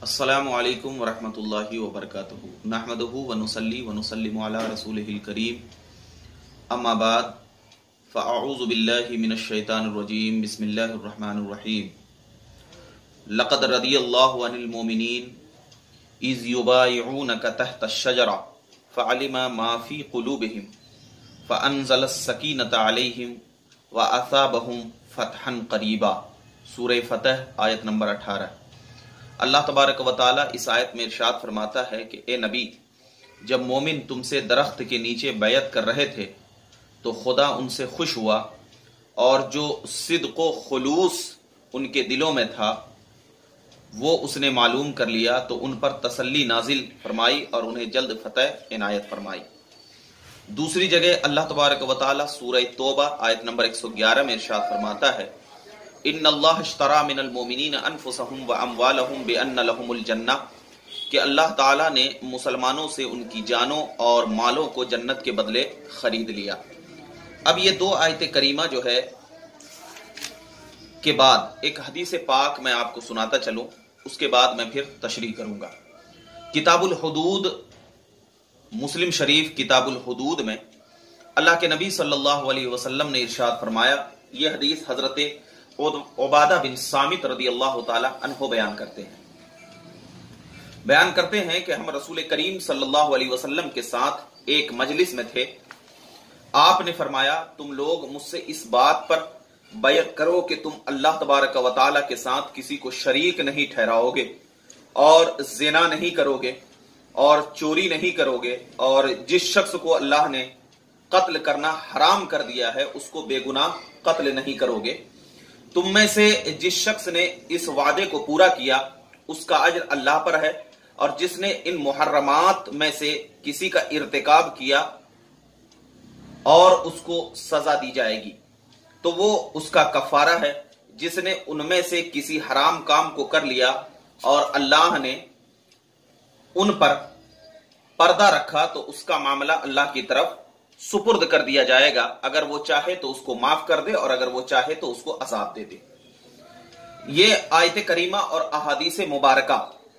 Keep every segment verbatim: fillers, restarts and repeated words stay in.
अस्सलामु अलैकुम वरहमतुल्लाहि वबरकातुहू नहमदुहू व नुसल्ली व नुसल्लिमु अला रसूलिहिल करीम अम्मा बाद फ़अऊज़ु बिल्लाहि मिनश शैतानिर रजीम बिस्मिल्लाहिर रहमानिर रहीम लक़द रदियल्लाहु अनिल मोमिनीन इज़ युबाइऊनका तहतश शजरा फ़अलिमा मा फ़ी क़ुलूबिहिम फ़अनज़लस सकीनता अलैहिम व असाबहुम फ़तहन क़रीबा। सूरह फतह आयत नंबर अठारह। अल्लाह तबारक व तआला इस आयत में इरशाद फरमाता है कि ए नबी, जब मोमिन तुमसे दरख्त के नीचे बैयत कर रहे थे तो खुदा उनसे खुश हुआ और जो सिद्क़ो खुलूस उनके दिलों में था वो उसने मालूम कर लिया तो उन पर तसल्ली नाजिल फरमाई और उन्हें जल्द फतह इनायत फरमाई। दूसरी जगह अल्लाह तबारक व तआला सूरह तौबा आयत नंबर एक सौ ग्यारह में इरशाद फरमाता है इन्नल्लाह इश्तरा मिनल मोमिनीन अनफुसहुम व अमवालहुम बिअन्न लहुमुल जन्नह, कि अल्लाह ताला ने मुसलमानों से उनकी जानों और मालों को जन्नत के बदले खरीद लिया। अब ये दो आयत करीमा जो है के बाद एक हदीस पाक मैं आपको सुनाता चलूं, उसके बाद मैं फिर तशरीह करूंगा। किताबुल हुदूद, मुस्लिम शरीफ किताबुल हुदूद में अल्लाह के नबी सल्लल्लाहु अलैहि वसल्लम ने इरशाद फरमाया। यह हदीस हजरत उबादा बिन सामित रदियल्लाहु ताला अन्हो बयान करते हैं बयान करते हैं कि हम रसूल करीम सल्लल्लाहु अलैहि वसल्लम के साथ एक मजलिस में थे। आपने फरमाया, तुम लोग मुझसे इस बात पर बैत करो कि तुम अल्लाह तबारक व तआला के साथ किसी को शरीक नहीं ठहराओगे और ज़िना नहीं करोगे और चोरी नहीं करोगे और जिस शख्स को अल्लाह ने कत्ल करना हराम कर दिया है उसको बेगुनाह कत्ल नहीं करोगे। तुम में से जिस शख्स ने इस वादे को पूरा किया उसका अज्र अल्लाह पर है और जिसने इन मुहर्रमात में से किसी का इर्तिकाब किया और उसको सजा दी जाएगी तो वो उसका कफारा है। जिसने उनमें से किसी हराम काम को कर लिया और अल्लाह ने उन पर पर्दा रखा तो उसका मामला अल्लाह की तरफ सुपुर्द कर दिया जाएगा। अगर वो चाहे तो उसको माफ कर दे और अगर वो चाहे तो उसको अजाब दे दे। ये आयत करीमा और अहादीस मुबारका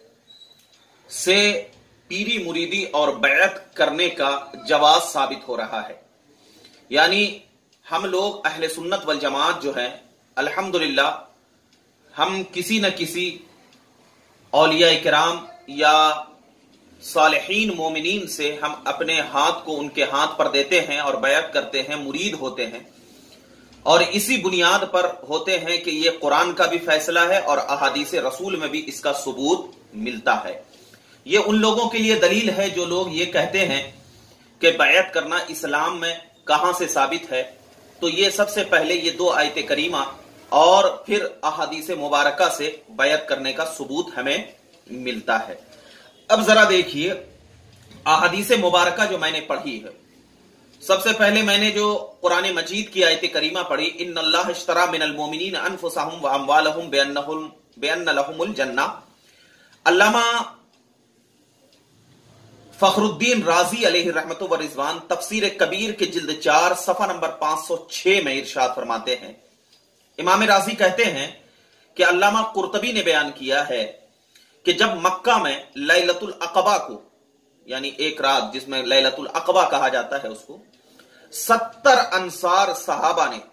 से पीरी मुरीदी और बैत करने का जवाज साबित हो रहा है। यानी हम लोग अहले सुन्नत वल जमात जो है, अल्हम्दुलिल्लाह हम किसी न किसी औलिया किराम या सालिहीन मोमिनीन से हम अपने हाथ को उनके हाथ पर देते हैं और बैत करते हैं, मुरीद होते हैं और इसी बुनियाद पर होते हैं कि ये कुरान का भी फैसला है और अहादीस रसूल में भी इसका सबूत मिलता है। ये उन लोगों के लिए दलील है जो लोग ये कहते हैं कि बैत करना इस्लाम में कहां से साबित है। तो ये सबसे पहले ये दो आयत करीमा और फिर अहादीस मुबारका से बैत करने का सबूत हमें मिलता है। अब जरा देखिए अहादीस मुबारका जो मैंने पढ़ी है, सबसे पहले मैंने जो कुरान मजीद की आयत करीमा पढ़ी, इन्नल्लाह इश्तरा मिनल मोमिनीन अनफुसहुम व अमवालहुम बिअन्न लहुमुल जन्नह। अल्लामा फखरुद्दीन राजी अलैहि रहमतु व रिजवान तफसीर कबीर के जिल्द चार सफा नंबर पांच सौ छह में इरशाद फरमाते हैं। इमाम राजी कहते हैं कि अल्लामा कुर्तबी ने बयान किया है कि जब मक्का में लैलतुल अक़बा को, यानी एक रात जिसमें लैलतुल अक़बा कहा जाता है उसको, सत्तर अंसार सहाबा ने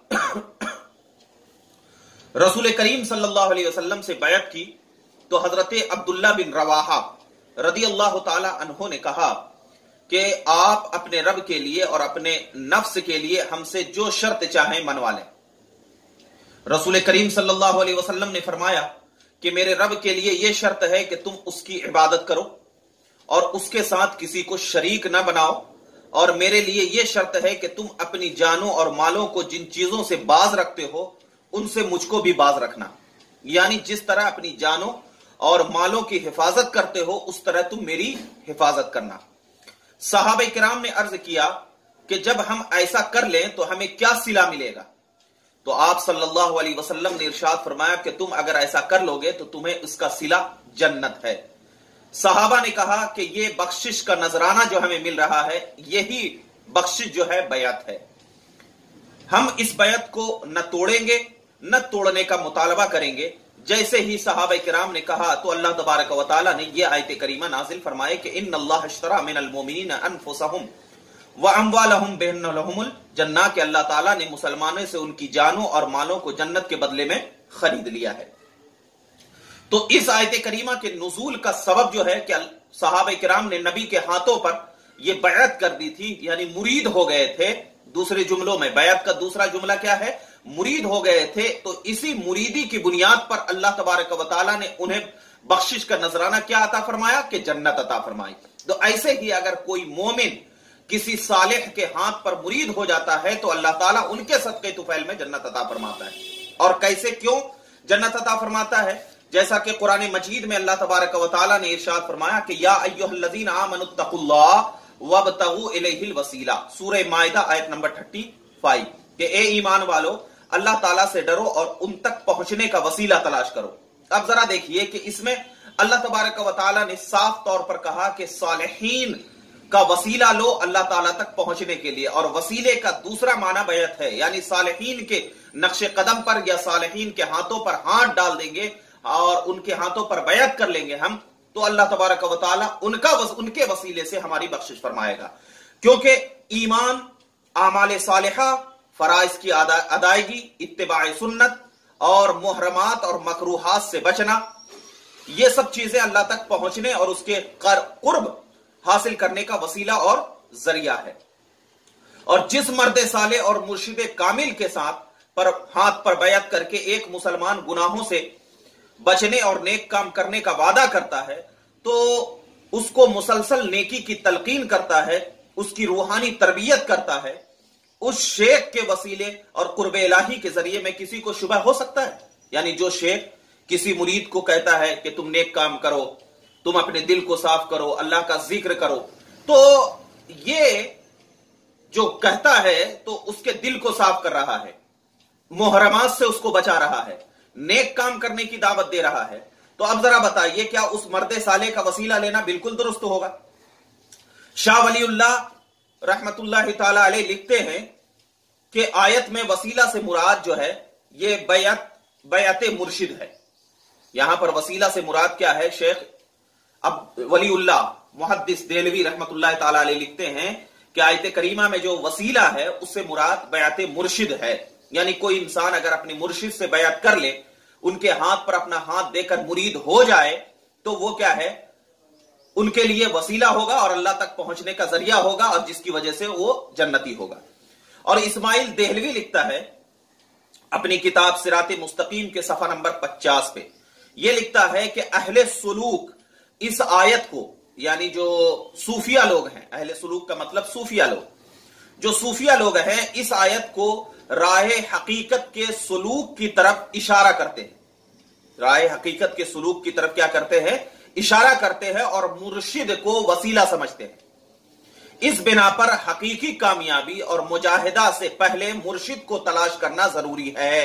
रसूल करीम सल्लल्लाहु अलैहि वसल्लम से बैत की तो हजरत अब्दुल्ला बिन रवाहा रदियल्लाहु ताला अन्हो ने कहा कि आप अपने रब के लिए और अपने नफ्स के लिए हमसे जो शर्त चाहें मनवा लें। रसूल करीम सल्लल्लाहु अलैहि वसल्लम ने फरमाया कि मेरे रब के लिए यह शर्त है कि तुम उसकी इबादत करो और उसके साथ किसी को शरीक न बनाओ और मेरे लिए यह शर्त है कि तुम अपनी जानों और मालों को जिन चीजों से बाज रखते हो उनसे मुझको भी बाज रखना। यानी जिस तरह अपनी जानों और मालों की हिफाजत करते हो उस तरह तुम मेरी हिफाजत करना। सहाबा किराम ने अर्ज किया कि जब हम ऐसा कर लें तो हमें क्या सिला मिलेगा? तो आप सल्लल्लाहु अलैहि वसल्लम ने इरशाद फरमाया कि तुम अगर ऐसा कर लोगे तो तुम्हें उसका सिला जन्नत है। सहाबा ने कहा कि ये बख्शिश का नजराना जो हमें मिल रहा है यही बख्शिश जो है बैत है। हम इस बैत को न तोड़ेंगे न तोड़ने का मुतालबा करेंगे जैसे ही सहाबा किराम ने कहा तो अल्लाह तबारक व तआला ने यह आयत करीमा नाजिल फरमाए कि इन्नल्लाह अश्तरा मिनल मुमिनीन अनफुसहुम व अम्वालहुम बिअन्ना लहुमुल जन्नह, कि अल्लाह ताला ने मुसलमानों से उनकी जानों और मालों को जन्नत के बदले में खरीद लिया है। तो इस आयत करीमा के नुज़ूल का सबब जो है कि सहाबा किराम ने नबी के हाथों पर यह बैअत कर दी थी, यानी मुरीद हो गए थे। दूसरे जुमलों में बैअत का दूसरा जुमला क्या है? मुरीद हो गए थे। तो इसी मुरीदी की बुनियाद पर अल्लाह तबारक व तआला ने उन्हें बख्शिश का नजराना क्या अता फरमाया कि जन्नत अता फरमाई। तो ऐसे ही अगर कोई मोमिन किसी सालिह के हाथ पर मुरीद हो जाता है तो अल्लाह ताला उनके सदके तुफैल में जन्नत अता फरमाता है। और कैसे, क्यों जन्नत अता फरमाता है? जैसा कि कुरान मजीद में अल्लाह तबारक व तआला ने इरशाद फरमाया कि या अय्युहल्लज़ीना आमनुत्तकुल्लाह वब्तगू इलैहिल वसीला, सूरह माइदा आयत नंबर पैंतीस, कि ए ईमान वालो अल्लाह ताला से डरो और उन तक पहुंचने का वसीला तलाश करो। अब जरा देखिए कि इसमें अल्लाह तबारक व तआला ने साफ तौर पर कहा कि सालिहीन का वसीला लो अल्लाह ताला तक पहुंचने के लिए, और वसीले का दूसरा माना बैअत है, यानी सालिहीन के नक्शे कदम पर या सालिहीन के हाथों पर हाथ डाल देंगे और उनके हाथों पर बैअत कर लेंगे हम, तो अल्लाह तबारक व तआला उनका उनके वसीले से हमारी बख्शिश फरमाएगा। क्योंकि ईमान, आमाले सालिहा, फराइज की अदायगी, इत्तिबाए सुन्नत और मुहर्रमात और मकरूहात से बचना, ये सब चीजें अल्लाह तक पहुंचने और उसके कुर्ब हासिल करने का वसीला और जरिया है। और जिस मर्द साले और मुर्शिद कामिल के साथ पर हाथ पर बैअत करके एक मुसलमान गुनाहों से बचने और नेक काम करने का वादा करता है तो उसको मुसलसल नेकी की तलकीन करता है, उसकी रूहानी तरबियत करता है। उस शेख के वसीले और कुर्बे इलाही के जरिए में किसी को शुबह हो सकता है? यानी जो शेख किसी मुरीद को कहता है कि तुम नेक काम करो, तुम अपने दिल को साफ करो, अल्लाह का जिक्र करो, तो ये जो कहता है तो उसके दिल को साफ कर रहा है, मुहर्रमात से उसको बचा रहा है, नेक काम करने की दावत दे रहा है। तो अब जरा बताइए, क्या उस मर्दे साले का वसीला लेना बिल्कुल दुरुस्त होगा? शाह वलीउल्लाह रहमतुल्लाह ताला अलैह लिखते हैं कि आयत में वसीला से मुराद जो है ये बैअत बैअत मुर्शिद है। यहां पर वसीला से मुराद क्या है? शेख अब वलीउल्लाह मुहद्दिस देलवी रहमतुल्लाह ताला अलैह लिखते हैं कि आयत करीमा में जो वसीला है उससे मुराद बैअत मुर्शिद है। यानी कोई इंसान अगर अपने मुर्शिद से बैअत कर ले, उनके हाथ पर अपना हाथ देकर मुरीद हो जाए, तो वो क्या है? उनके लिए वसीला होगा और अल्लाह तक पहुंचने का जरिया होगा, और जिसकी वजह से वो जन्नती होगा। और इस्माइल देहलवी लिखता है अपनी किताब सिराते मुस्तकीम के सफा नंबर पचास पे, ये लिखता है कि अहले सुलूक इस आयत को, यानी जो सूफिया लोग हैं, अहले सुलूक का मतलब सूफिया लोग, जो सूफिया लोग हैं इस आयत को राह हकीकत के सुलूक की तरफ इशारा करते हैं। राह हकीकत के सुलूक की तरफ क्या करते हैं? इशारा करते हैं और मुर्शिद को वसीला समझते हैं। इस बिना पर हकीकी कामयाबी और मुजाहिदा से पहले मुर्शिद को तलाश करना जरूरी है।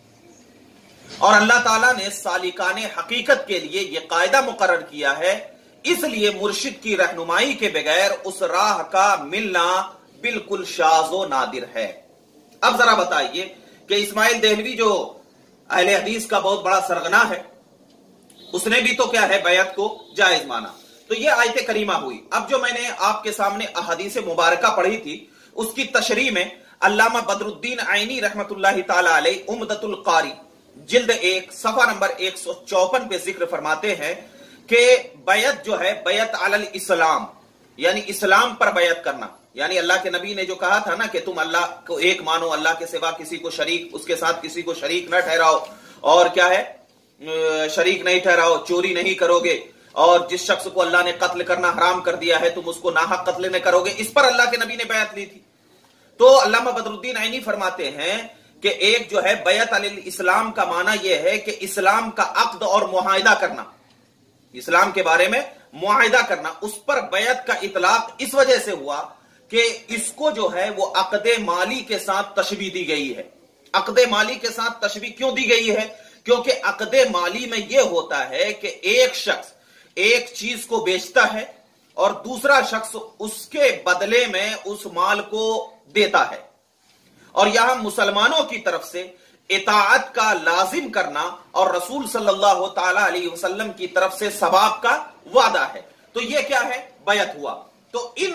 और अल्लाह ताला ने सालिकाने हकीकत के लिए यह कायदा मुकर्रर किया है, इसलिए मुर्शिद की रहनुमाई के बगैर उस राह का मिलना बिल्कुल शाज़ो नादिर है। अब जरा बताइए कि इस्माइल देहलवी जो अहले हदीस का बहुत बड़ा सरगना है, उसने भी तो क्या है बैअत को जायज माना। तो ये आयत करीमा हुई। अब जो मैंने आपके सामने अहादीस मुबारका पढ़ी थी उसकी तशरीह में अल्लामा बदरुद्दीन आइनी रहमतुल्लाह ताला अलैह उम्दतुल कारी जिल्द एक सफा नंबर एक सौ चौपन पे जिक्र फरमाते हैं कि बैअत जो है बैअत अलल इस्लाम, यानी इस्लाम पर बैअत करना, यानी अल्लाह के नबी ने जो कहा था ना कि तुम अल्लाह को एक मानो, अल्लाह के सिवा किसी को शरीक, उसके साथ किसी को शरीक न ठहराओ, और क्या है शरीक नहीं ठहराओ, चोरी नहीं करोगे, और जिस शख्स को अल्लाह ने कत्ल करना हराम कर दिया है तुम उसको नाहक कत्ल नहीं करोगे। इस पर अल्लाह के नबी ने बैअत ली थी। तो अल्लामा बदरुद्दीन आइनी फरमाते हैं कि एक जो है बैअत अल इस्लाम का माना यह है कि इस्लाम का अक्द और मुआहिदा करना, इस्लाम के बारे में मुआहिदा करना, उस पर बैअत का इतलाक इस वजह से हुआ कि इसको जो है वो अक्दे माली के साथ तशबीह दी गई है। अक्दे माली के साथ तशबीह क्यों दी गई है? क्योंकि अक्दे माली में यह होता है कि एक शख्स एक चीज को बेचता है और दूसरा शख्स उसके बदले में उस माल को देता है, और यहां मुसलमानों की तरफ से اطاعت کا لازم کرنا اور رسول صلی اللہ تعالی علیہ وسلم کی طرف سے ثواب کا وعدہ ہے. تو یہ کیا ہے؟ بیعت ہوا. تو ان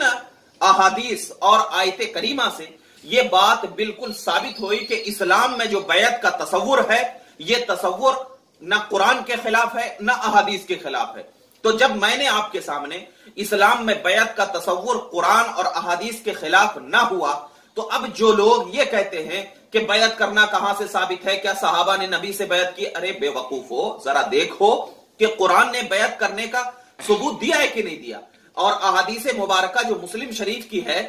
احادیث اور آیت کریمہ سے یہ بات بالکل ثابت ہوئی کہ اسلام میں جو بیعت کا تصور ہے یہ تصور نہ قرآن کے خلاف ہے نہ احادیث کے خلاف ہے. تو جب میں نے آپ کے سامنے اسلام میں بیعت کا تصور قرآن اور احادیث کے خلاف نہ ہوا تو اب جو لوگ یہ کہتے ہیں کہ بیعت کرنا کہاں سے ثابت ہے، کیا صحابہ نے نبی سے بیعت کی؟ ارے بے وقوف ہو، ذرا دیکھو کہ قرآن نے بیعت کرنے کا ثبوت دیا ہے کہ نہیں دیا، اور احادیث مبارکہ جو مسلم شریف کی ہے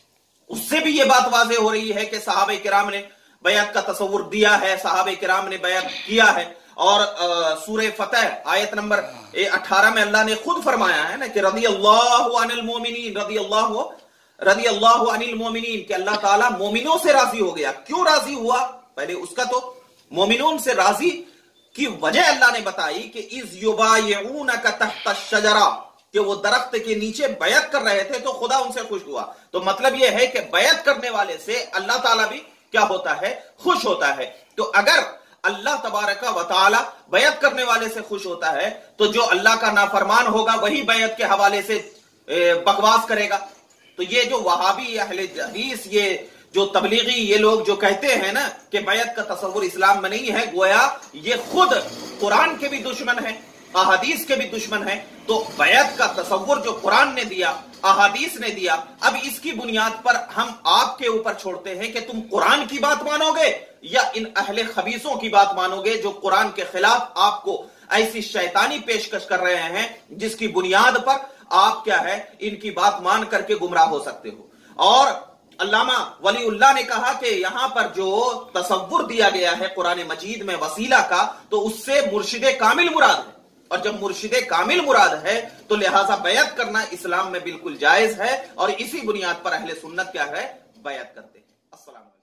اس سے بھی یہ بات واضح ہو رہی ہے کہ صحابہ کرام نے بیعت کا تصور دیا ہے، صحابہ کرام نے بیعت کیا ہے. اور سورہ فتح آیت نمبر اٹھارہ میں اللہ نے خود فرمایا ہے نا کہ رضی اللہ عن المومنین، رضی اللہ رضی اللہ عن المومنین، کہ اللہ تعالیٰ مومنوں سے راضی ہو گیا. کیوں راضی ہوا؟ پہلے اس کا تو مومنون سے راضی کی وجہ اللہ نے بتائی کہ اذ یبایعونک تحت الشجرہ، کہ وہ درخت کے نیچے بیعت کر رہے تھے تو خدا ان سے خوش ہوا. تو مطلب یہ ہے کہ بیعت کرنے والے سے اللہ تعالیٰ بھی کیا ہوتا ہے؟ خوش ہوتا ہے. تو اگر اللہ تبارک و تعالی بیعت کرنے والے سے خوش ہوتا ہے تو جو اللہ کا نافرمان ہوگا وہی بیعت کے حوالے سے بکواس کرے گا. تو یہ جو وہابی اہل حدیث، یہ جو تبلیغی، یہ لوگ جو کہتے ہیں نا کہ بیعت کا تصور اسلام میں نہیں ہے، گویا یہ خود قرآن کے بھی دشمن ہیں، احادیث کے بھی دشمن ہیں. تو بیعت کا تصور جو قرآن نے دیا، احادیث نے دیا، اب اس کی بنیاد پر ہم آپ کے اوپر چھوڑتے ہیں کہ تم قرآن کی بات مانو گے یا ان اہل خبیثوں کی بات مانو گے جو قرآن کے خلاف آپ کو ایسی شیطانی پیشکش کر رہے ہیں جس کی بنیاد پر آپ کیا ہے ان کی بات مان کر کے گمراہ ہو سکتے ہو. اور علامہ ولی اللہ نے کہا کہ یہاں پر جو تصور دیا گیا ہے قرآن مجید میں وسیلہ کا، تو اس سے مرشد کامل مراد ہے، اور جب مرشد کامل مراد ہے تو لہٰذا بیعت کرنا اسلام میں بالکل جائز ہے، اور اسی بنیاد پر اہل سنت کیا ہے؟ بیعت کرتے ہیں. السلام علیکم.